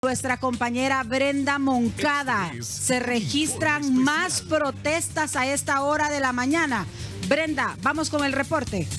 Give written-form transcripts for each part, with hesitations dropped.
nuestra compañera Brenda Moncada. Se registran más protestas a esta hora de la mañana. Brenda, vamos con el reporte.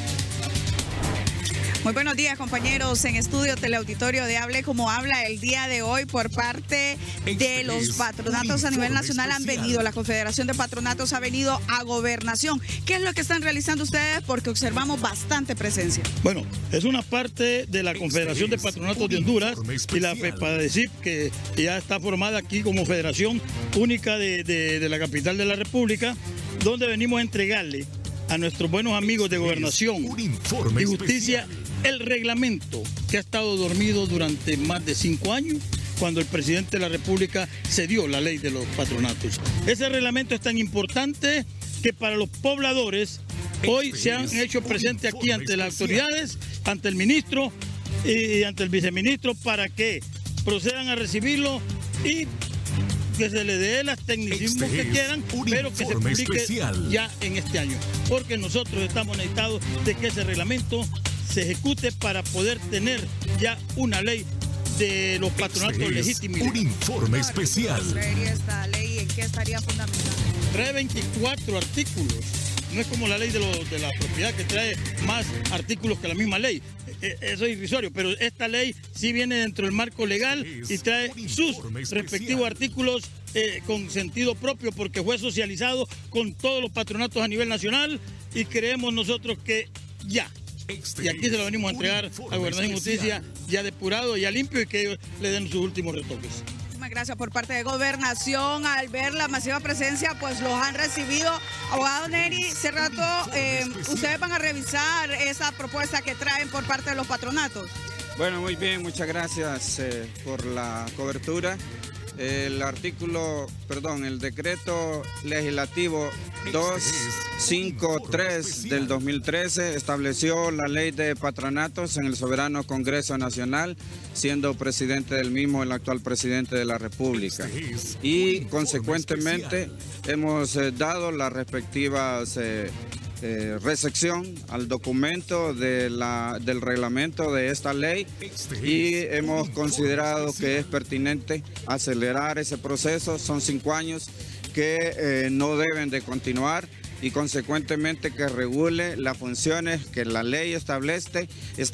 Muy buenos días, compañeros, en estudio Teleauditorio de Hable Como Habla. El día de hoy, por parte de los patronatos a nivel nacional, han venido, la Confederación de Patronatos ha venido a Gobernación. ¿Qué es lo que están realizando ustedes? Porque observamos bastante presencia. Bueno, es una parte de la Confederación de Patronatos de Honduras y la FEPADECIP, que ya está formada aquí como Federación Única de la capital de la República, donde venimos a entregarle a nuestros buenos amigos de Gobernación y Justicia el reglamento que ha estado dormido durante más de 5 años, cuando el presidente de la República cedió la ley de los patronatos. Ese reglamento es tan importante que para los pobladores hoy se han hecho presentes aquí ante las autoridades, ante el ministro y ante el viceministro, para que procedan a recibirlo y que se le dé los tecnicismos que quieran, pero que se publique ya en este año, porque nosotros estamos necesitados de que ese reglamento se ejecute para poder tener ya una ley de los patronatos legítimos. Un informe especial. ¿Esta ley en qué estaría fundamentada? Trae 24 artículos. No es como la ley de la propiedad, que trae más artículos que la misma ley. Eso es irrisorio, pero esta ley sí viene dentro del marco legal y trae sus respectivos artículos con sentido propio, porque fue socializado con todos los patronatos a nivel nacional, y creemos nosotros que ya. Y aquí se lo venimos a entregar a Gobernación y Justicia ya depurado, ya limpio, y que ellos le den sus últimos retoques. Muchísimas gracias por parte de Gobernación. Al ver la masiva presencia, pues los han recibido. Abogado Neri, hace rato ustedes van a revisar esa propuesta que traen por parte de los patronatos. Bueno, muy bien, muchas gracias por la cobertura. El decreto legislativo 253 del 2013 estableció la ley de patronatos en el soberano Congreso Nacional, siendo presidente del mismo el actual presidente de la República. Y consecuentemente hemos dado las respectivas recepción al documento del reglamento de esta ley, y hemos considerado que es pertinente acelerar ese proceso. Son 5 años que no deben de continuar, y consecuentemente que regule las funciones que la ley establece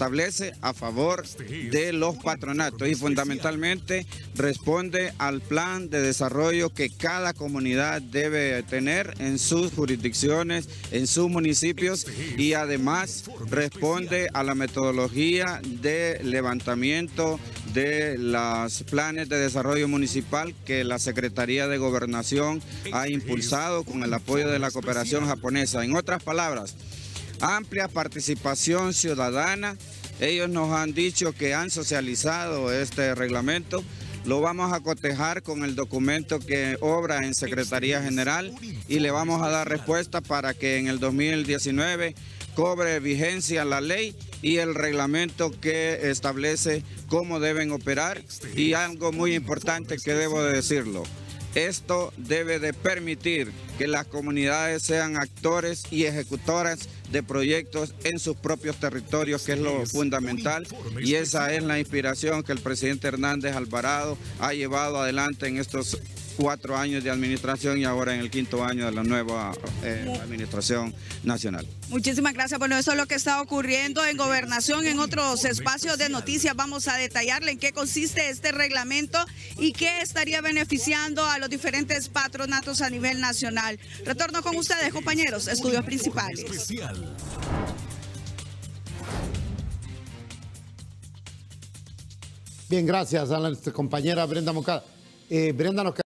a favor de los patronatos, y fundamentalmente responde al plan de desarrollo que cada comunidad debe tener en sus jurisdicciones, en sus municipios, y además responde a la metodología de levantamiento de los planes de desarrollo municipal que la Secretaría de Gobernación ha impulsado con el apoyo de la cooperación japonesa. En otras palabras, amplia participación ciudadana. Ellos nos han dicho que han socializado este reglamento. Lo vamos a cotejar con el documento que obra en Secretaría General, y le vamos a dar respuesta para que en el 2019 cobre vigencia la ley y el reglamento que establece cómo deben operar. Y algo muy importante que debo de decirlo: esto debe de permitir que las comunidades sean actores y ejecutoras de proyectos en sus propios territorios, que es lo fundamental, y esa es la inspiración que el presidente Hernández Alvarado ha llevado adelante en estos 4 años de administración, y ahora en el 5º año de la nueva administración nacional. Muchísimas gracias. Bueno, eso es lo que está ocurriendo en Gobernación. En otros espacios de noticias vamos a detallarle en qué consiste este reglamento y qué estaría beneficiando a los diferentes patronatos a nivel nacional. Retorno con ustedes, compañeros, estudios principales. Bien, gracias a nuestra compañera Brenda Moncada. Brenda, nos